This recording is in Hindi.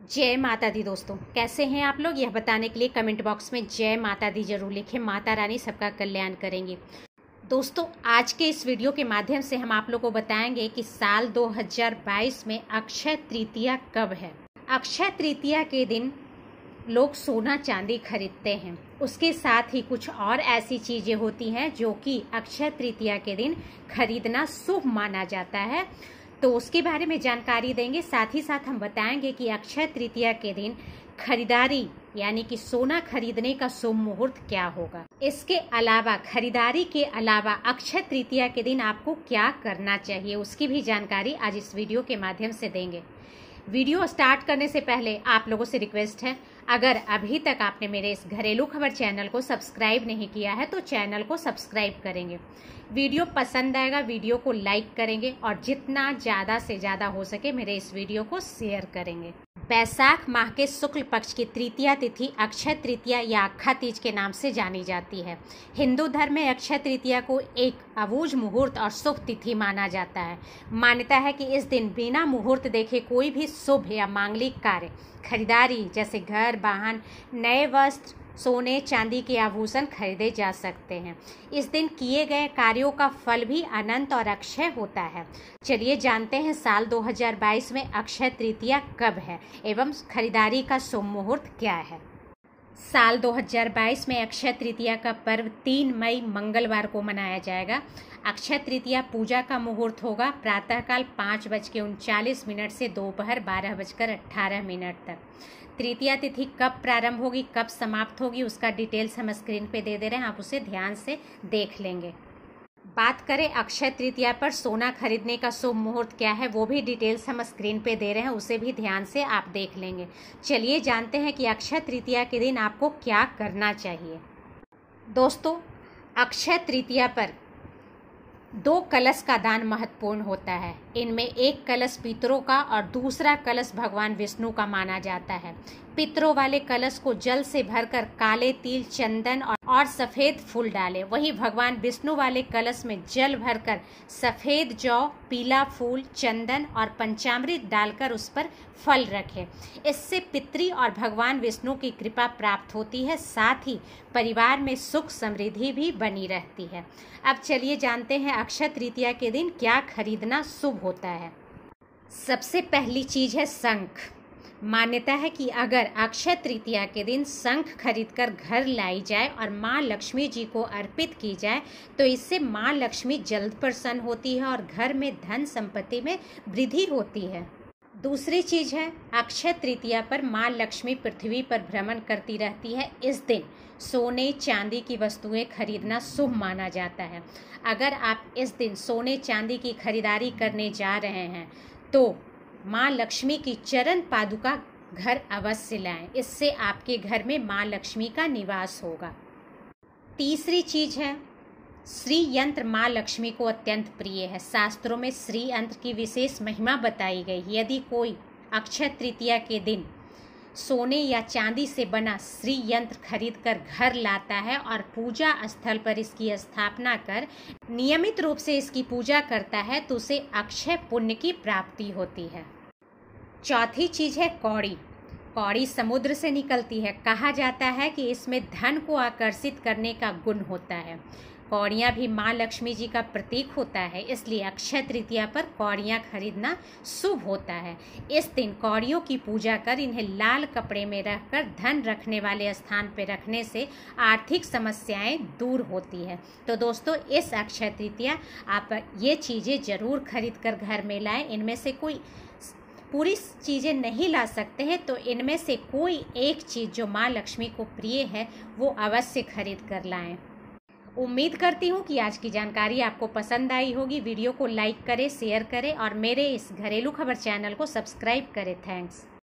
जय माता दी। दोस्तों कैसे हैं आप लोग, यह बताने के लिए कमेंट बॉक्स में जय माता दी जरूर लिखें। माता रानी सबका कल्याण करेंगे। दोस्तों आज के इस वीडियो के माध्यम से हम आप लोग को बताएंगे कि साल 2022 में अक्षय तृतीया कब है। अक्षय तृतीया के दिन लोग सोना चांदी खरीदते हैं। उसके साथ ही कुछ और ऐसी चीजें होती हैं जो कि अक्षय तृतीया के दिन खरीदना शुभ माना जाता है, तो उसके बारे में जानकारी देंगे। साथ ही साथ हम बताएंगे कि अक्षय तृतीया के दिन खरीदारी यानी कि सोना खरीदने का शुभ मुहूर्त क्या होगा। इसके अलावा खरीदारी के अलावा अक्षय तृतीया के दिन आपको क्या करना चाहिए, उसकी भी जानकारी आज इस वीडियो के माध्यम से देंगे। वीडियो स्टार्ट करने से पहले आप लोगों से रिक्वेस्ट है, अगर अभी तक आपने मेरे इस घरेलू खबर चैनल को सब्सक्राइब नहीं किया है तो चैनल को सब्सक्राइब करेंगे। वीडियो पसंद आएगा वीडियो को लाइक करेंगे और जितना ज़्यादा से ज़्यादा हो सके मेरे इस वीडियो को शेयर करेंगे। बैसाख माह के शुक्ल पक्ष की तृतीया तिथि अक्षय तृतीया या अक्खा तीज के नाम से जानी जाती है। हिंदू धर्म में अक्षय तृतीया को एक अबूझ मुहूर्त और शुभ तिथि माना जाता है। मान्यता है कि इस दिन बिना मुहूर्त देखे कोई भी शुभ या मांगलिक कार्य, खरीदारी जैसे घर, वाहन, नए वस्त्र, सोने चांदी के आभूषण खरीदे जा सकते हैं। इस दिन किए गए कार्यों का फल भी अनंत और अक्षय होता है। चलिए जानते हैं साल 2022 में अक्षय तृतीया कब है एवं खरीदारी का शुभ मुहूर्त क्या है। साल 2022 में अक्षय तृतीया का पर्व 3 मई मंगलवार को मनाया जाएगा। अक्षय तृतीया पूजा का मुहूर्त होगा प्रातःकाल 5:39 से दोपहर 12:18 तक। तृतीया तिथि कब प्रारंभ होगी, कब समाप्त होगी, उसका डिटेल्स हम स्क्रीन पे दे रहे हैं, आप उसे ध्यान से देख लेंगे। बात करें अक्षय तृतीया पर सोना खरीदने का शुभ मुहूर्त क्या है, वो भी डिटेल्स हम स्क्रीन पे दे रहे हैं, उसे भी ध्यान से आप देख लेंगे। चलिए जानते हैं कि अक्षय तृतीया के दिन आपको क्या करना चाहिए। दोस्तों अक्षय तृतीया पर 2 कलश का दान महत्वपूर्ण होता है। इनमें एक कलश पितरों का और दूसरा कलश भगवान विष्णु का माना जाता है। पितरों वाले कलश को जल से भरकर काले तिल, चंदन और सफ़ेद फूल डालें। वहीं भगवान विष्णु वाले कलश में जल भरकर सफ़ेद जौ, पीला फूल, चंदन और पंचामृत डालकर उस पर फल रखें। इससे पितृ और भगवान विष्णु की कृपा प्राप्त होती है, साथ ही परिवार में सुख समृद्धि भी बनी रहती है। अब चलिए जानते हैं अक्षय तृतीया के दिन क्या खरीदना शुभ होता है। सबसे पहली चीज है शंख। मान्यता है कि अगर अक्षय तृतीया के दिन शंख खरीदकर घर लाई जाए और माँ लक्ष्मी जी को अर्पित की जाए तो इससे माँ लक्ष्मी जल्द प्रसन्न होती है और घर में धन संपत्ति में वृद्धि होती है। दूसरी चीज है अक्षय तृतीया पर माँ लक्ष्मी पृथ्वी पर भ्रमण करती रहती है। इस दिन सोने चांदी की वस्तुएं खरीदना शुभ माना जाता है। अगर आप इस दिन सोने चांदी की खरीदारी करने जा रहे हैं तो माँ लक्ष्मी की चरण पादुका घर अवश्य लाएं, इससे आपके घर में माँ लक्ष्मी का निवास होगा। तीसरी चीज है श्री यंत्र माँ लक्ष्मी को अत्यंत प्रिय है। शास्त्रों में श्री यंत्र की विशेष महिमा बताई गई। यदि कोई अक्षय तृतीया के दिन सोने या चांदी से बना श्री यंत्र खरीदकर घर लाता है और पूजा स्थल पर इसकी स्थापना कर नियमित रूप से इसकी पूजा करता है तो उसे अक्षय पुण्य की प्राप्ति होती है। चौथी चीज है कौड़ी। कौड़ी समुद्र से निकलती है। कहा जाता है कि इसमें धन को आकर्षित करने का गुण होता है। कौड़ियाँ भी माँ लक्ष्मी जी का प्रतीक होता है, इसलिए अक्षय तृतीया पर कौड़ियाँ खरीदना शुभ होता है। इस दिन कौड़ियों की पूजा कर इन्हें लाल कपड़े में रखकर धन रखने वाले स्थान पर रखने से आर्थिक समस्याएं दूर होती है। तो दोस्तों इस अक्षय तृतीया आप ये चीज़ें ज़रूर खरीद कर घर में लाएं। इनमें से कोई पूरी चीज़ें नहीं ला सकते हैं तो इनमें से कोई एक चीज़ जो माँ लक्ष्मी को प्रिय है वो अवश्य खरीद कर लाएं। उम्मीद करती हूँ कि आज की जानकारी आपको पसंद आई होगी। वीडियो को लाइक करें, शेयर करें और मेरे इस घरेलू खबर चैनल को सब्सक्राइब करें। थैंक्स।